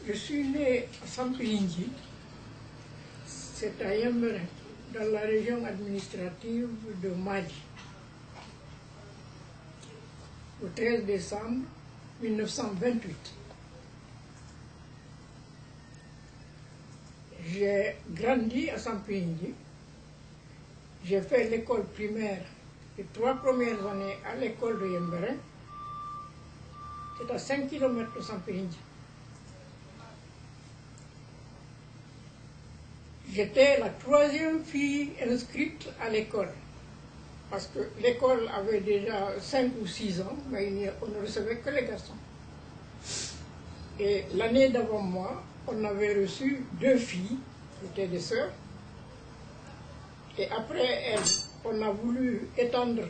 Je suis né à Sampirinji, c'est à Yemberen, dans la région administrative de Mali, au 13 décembre 1928. J'ai grandi à Sampirinji. J'ai fait l'école primaire, les 3 premières années à l'école de Yemberen. C'est à 5 km de Sampirinji. J'étais la 3e fille inscrite à l'école, parce que l'école avait déjà 5 ou 6 ans, mais on ne recevait que les garçons. Et l'année d'avant moi, on avait reçu 2 filles, qui étaient des sœurs, et après elles, on a voulu étendre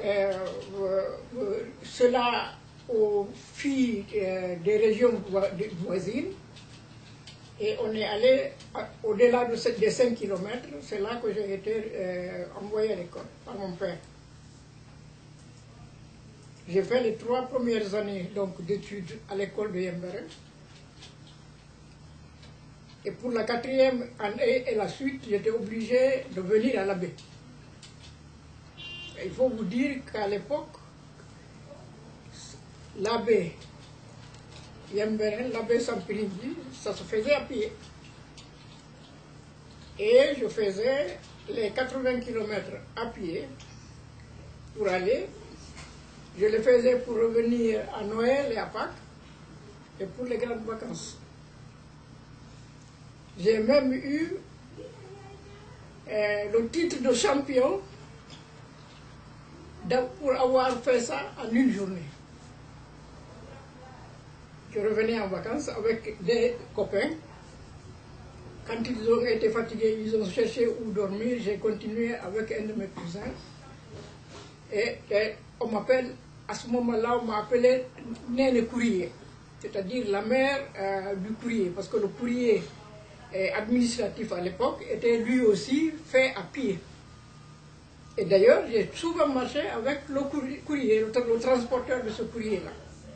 cela aux filles des régions voisines. Et on est allé au-delà des 5 km, c'est là que j'ai été envoyé à l'école par mon père. J'ai fait les 3 premières années d'études à l'école de Yemberen. Et pour la 4e année et la suite, j'étais obligé de venir à l'abbé. Il faut vous dire qu'à l'époque, l'abbé Yemberen, l'abbé Sampirinji, ça se faisait à pied. Et je faisais les 80 km à pied pour aller. Je les faisais pour revenir à Noël et à Pâques et pour les grandes vacances. J'ai même eu le titre de champion pour avoir fait ça en une journée. Je revenais en vacances avec des copains. Quand ils ont été fatigués, ils ont cherché où dormir. J'ai continué avec un de mes cousins. Et on m'appelle, à ce moment-là, on m'a appelé Néné Courrier, c'est-à-dire la mère du courrier, parce que le courrier administratif à l'époque était lui aussi fait à pied. Et d'ailleurs, j'ai souvent marché avec le courrier, le transporteur de ce courrier-là.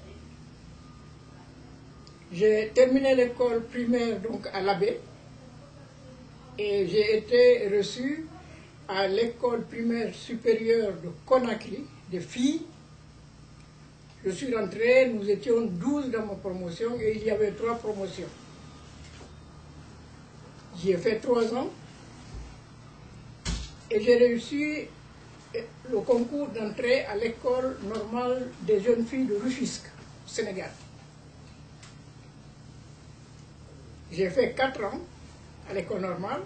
J'ai terminé l'école primaire donc à l'abbé et j'ai été reçu à l'école primaire supérieure de Conakry, des filles. Je suis rentré, nous étions 12 dans ma promotion et il y avait 3 promotions. J'y ai fait 3 ans et j'ai réussi le concours d'entrée à l'école normale des jeunes filles de Rufisque, au Sénégal. J'ai fait 4 ans à l'école normale.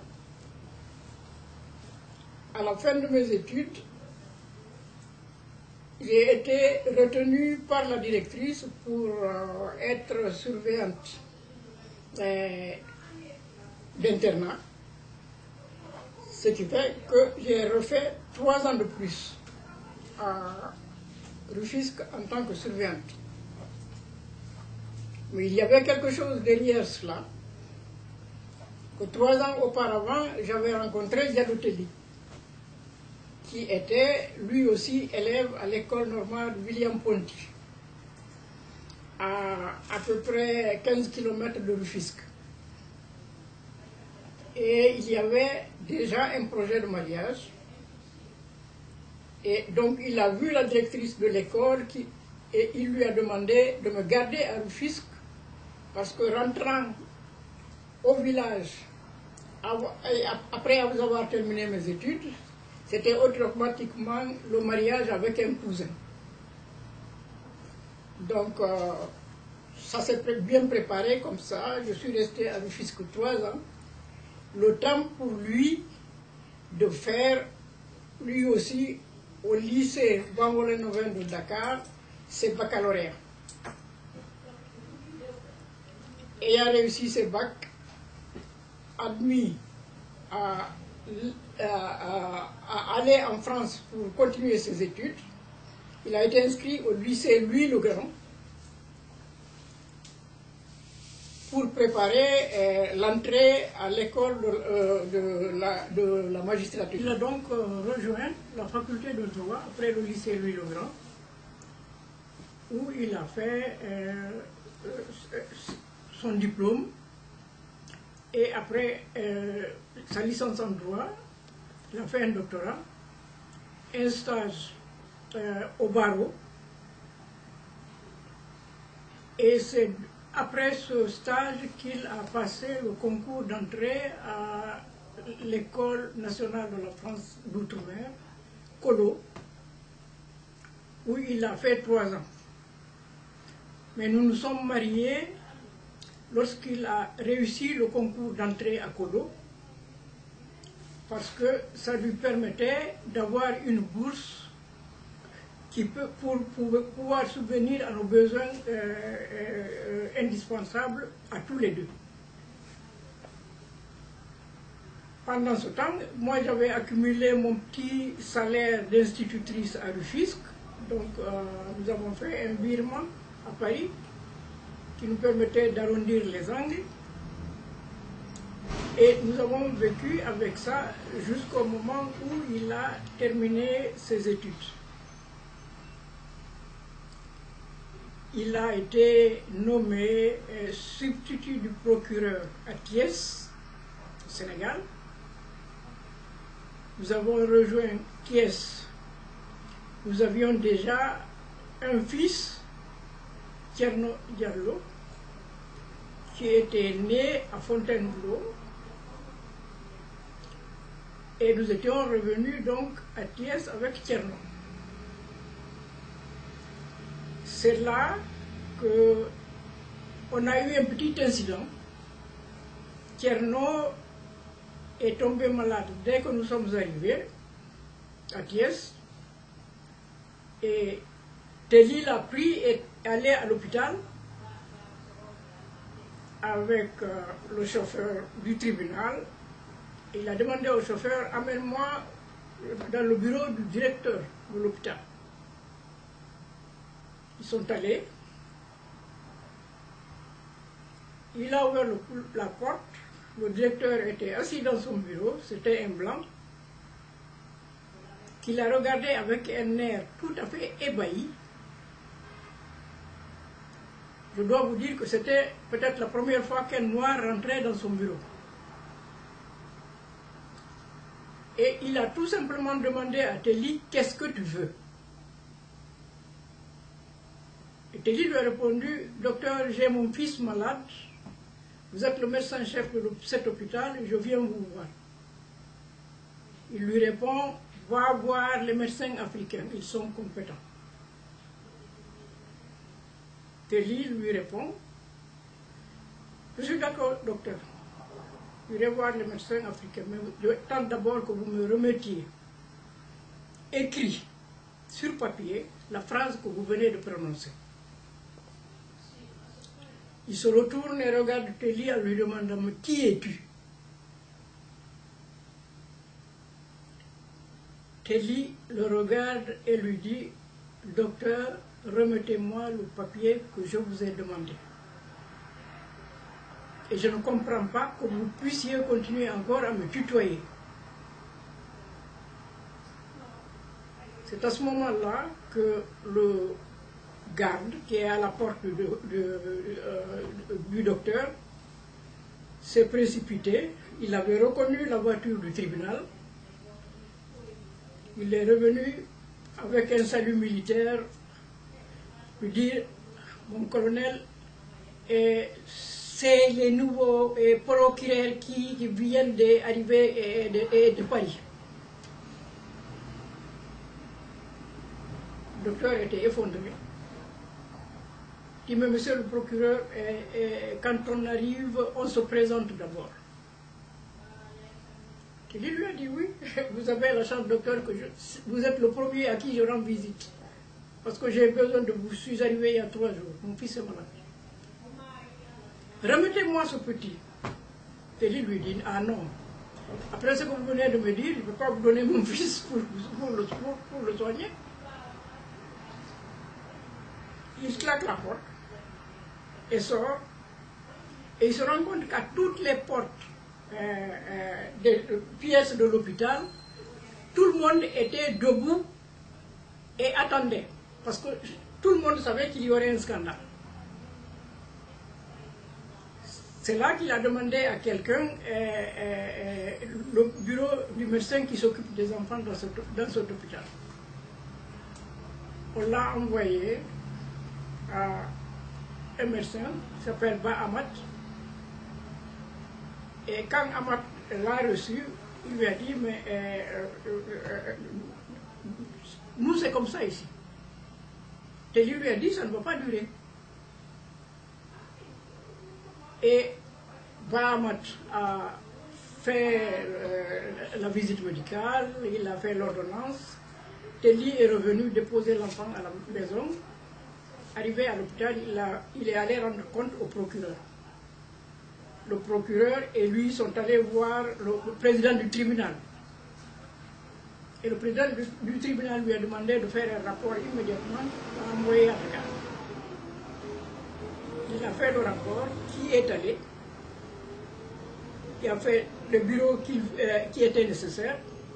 À la fin de mes études, j'ai été retenue par la directrice pour être surveillante d'internat. Ce qui fait que j'ai refait 3 ans de plus à Rufisque en tant que surveillante. Mais il y avait quelque chose derrière cela. Que 3 ans auparavant, j'avais rencontré Diadouteli, qui était lui aussi élève à l'école normale William Ponty, à peu près 15 km de Rufisque. Et il y avait déjà un projet de mariage. Et donc il a vu la directrice de l'école et il lui a demandé de me garder à Rufisque parce que rentrant au village, après avoir terminé mes études, c'était automatiquement le mariage avec un cousin. Donc, ça s'est bien préparé comme ça. Je suis resté à Rufisque 3 ans. Le temps pour lui de faire, lui aussi, au lycée Bangolé 9 de Dakar, ses baccalauréats. Ayant réussi ses bacs, admis à aller en France pour continuer ses études. Il a été inscrit au lycée Louis-le-Grand pour préparer l'entrée à l'école de la magistrature. Il a donc rejoint la faculté de droit après le lycée Louis-le-Grand, où il a fait son diplôme et après sa licence en droit, il a fait un doctorat, un stage au barreau. Et c'est après ce stage qu'il a passé le concours d'entrée à l'École nationale de la France d'outre-mer, Colo, où il a fait 3 ans. Mais nous nous sommes mariés lorsqu'il a réussi le concours d'entrée à Colo, parce que ça lui permettait d'avoir une bourse qui peut, pour pouvoir subvenir à nos besoins indispensables à tous les deux. Pendant ce temps, moi j'avais accumulé mon petit salaire d'institutrice à Rufisque, donc nous avons fait un virement à Paris qui nous permettait d'arrondir les angles et nous avons vécu avec ça jusqu'au moment où il a terminé ses études. Il a été nommé substitut du procureur à Thiès, au Sénégal. Nous avons rejoint Thiès. Nous avions déjà un fils, Thierno Diallo, qui était né à Fontainebleau. Et nous étions revenus donc à Thiès avec Thierno. C'est là qu'on a eu un petit incident. Thierno est tombé malade dès que nous sommes arrivés à Thiès. Et Telly l'a pris et est allé à l'hôpital avec le chauffeur du tribunal. Il a demandé au chauffeur, amène-moi dans le bureau du directeur de l'hôpital. Ils sont allés. Il a ouvert la porte. Le directeur était assis dans son bureau. C'était un blanc qui l'a regardé avec un air tout à fait ébahi. Je dois vous dire que c'était peut-être la première fois qu'un noir rentrait dans son bureau. Et il a tout simplement demandé à Telly, qu'est-ce que tu veux? Et Telly lui a répondu, docteur, j'ai mon fils malade, vous êtes le médecin-chef de cet hôpital, je viens vous voir. Il lui répond, va voir les médecins africains, ils sont compétents. Telly lui répond, je suis d'accord, docteur, j'irai voir les médecins africains, mais je tente d'abord que vous me remettiez écrit sur papier la phrase que vous venez de prononcer. Il se retourne et regarde Telly en lui demandant, qui es-tu? Telly le regarde et lui dit, docteur, remettez-moi le papier que je vous ai demandé. Et je ne comprends pas que vous puissiez continuer encore à me tutoyer. C'est à ce moment-là que le garde, qui est à la porte du docteur, s'est précipité. Il avait reconnu la voiture du tribunal. Il est revenu avec un salut militaire, lui dire, mon colonel, c'est les nouveaux procureurs qui viennent d'arriver de Paris. Le docteur était effondré. Il dit, mais monsieur le procureur, quand on arrive, on se présente d'abord. Il lui a dit, oui, vous avez la chance, docteur, que vous êtes le premier à qui je rends visite. Parce que j'ai besoin de vous. Je suis arrivé il y a 3 jours. Mon fils est malade. Remettez-moi ce petit. Telly lui dit, ah non. Après ce que vous venez de me dire, je ne peux pas vous donner mon fils pour le soigner. Il claque la porte et sort. Et il se rend compte qu'à toutes les portes des pièces de l'hôpital, tout le monde était debout et attendait. Parce que tout le monde savait qu'il y aurait un scandale. C'est là qu'il a demandé à quelqu'un, le bureau du médecin qui s'occupe des enfants dans cet hôpital. On l'a envoyé à un médecin qui s'appelle Ba Amat. Et quand Amat l'a reçu, il lui a dit, mais nous c'est comme ça ici. Et lui a dit, ça ne va pas durer. Et Ba Amat a fait la visite médicale, il a fait l'ordonnance. Telly est revenu déposer l'enfant à la maison. Arrivé à l'hôpital, il est allé rendre compte au procureur. Le procureur et lui sont allés voir le président du tribunal. Et le président du tribunal lui a demandé de faire un rapport immédiatement à envoyer à Dakar. Il a fait le rapport, qui est allé. Il a fait le bureau qui était nécessaire.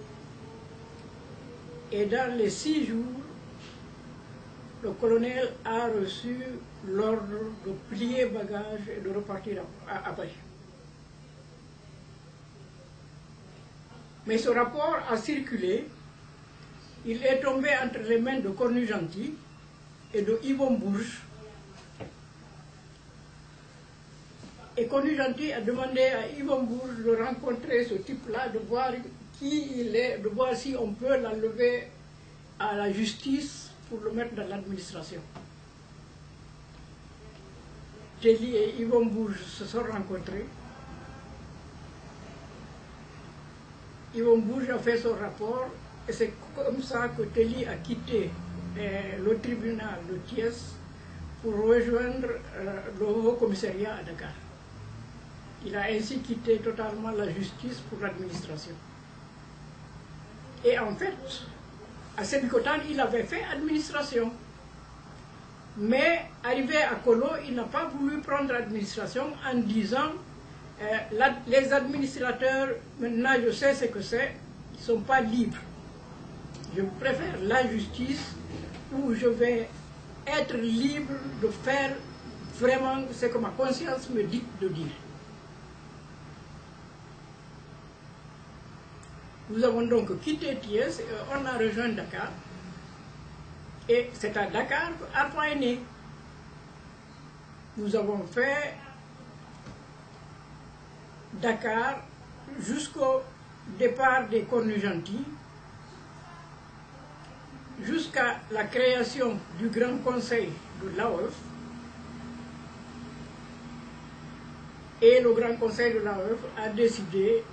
Et dans les 6 jours, le colonel a reçu l'ordre de plier bagages et de repartir à Paris. Mais ce rapport a circulé, il est tombé entre les mains de Cornu-Gentil et de Yvon Bourges. Et Cornu-Gentil a demandé à Yvon Bourges de rencontrer ce type-là, de voir qui il est, de voir si on peut l'enlever à la justice pour le mettre dans l'administration. Telly et Yvon Bourges se sont rencontrés. Yvon Bourges a fait son rapport et c'est comme ça que Telly a quitté le tribunal de Thiès pour rejoindre le Haut Commissariat à Dakar. Il a ainsi quitté totalement la justice pour l'administration. Et en fait, à Sébikotane, il avait fait administration. Mais arrivé à Kolo, il n'a pas voulu prendre l'administration en disant les administrateurs, maintenant je sais ce que c'est, ils ne sont pas libres. Je préfère la justice où je vais être libre de faire vraiment ce que ma conscience me dit de dire. Nous avons donc quitté Thiès et on a rejoint Dakar. Et c'est à Dakar qu'Arpan est né. Nous avons fait Dakar jusqu'au départ des Cornu-Gentil, jusqu'à la création du Grand Conseil de l'AOF. Et le Grand Conseil de l'AOF a décidé,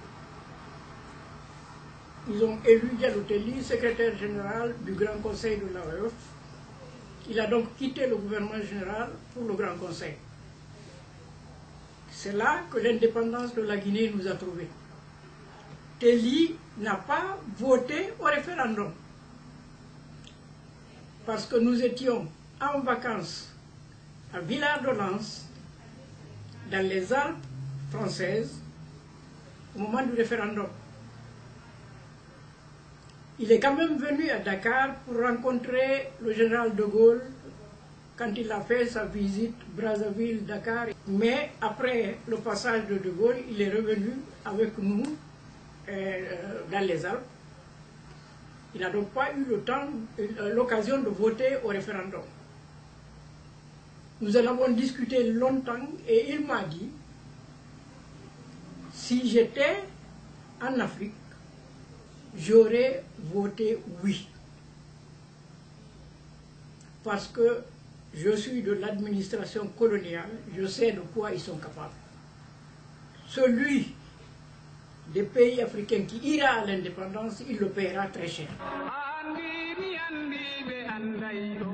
ils ont élu Diallo Telly, secrétaire général du Grand Conseil de l'AOF. Il a donc quitté le gouvernement général pour le Grand Conseil. C'est là que l'indépendance de la Guinée nous a trouvés. Telly n'a pas voté au référendum. Parce que nous étions en vacances à Villard-de-Lans, dans les Alpes françaises, au moment du référendum. Il est quand même venu à Dakar pour rencontrer le général de Gaulle quand il a fait sa visite Brazzaville-Dakar. Mais après le passage de Gaulle, il est revenu avec nous dans les Alpes. Il n'a donc pas eu l'occasion de voter au référendum. Nous en avons discuté longtemps et il m'a dit, si j'étais en Afrique, j'aurais voté oui. Parce que je suis de l'administration coloniale, je sais de quoi ils sont capables. Celui des pays africains qui ira à l'indépendance, il le paiera très cher.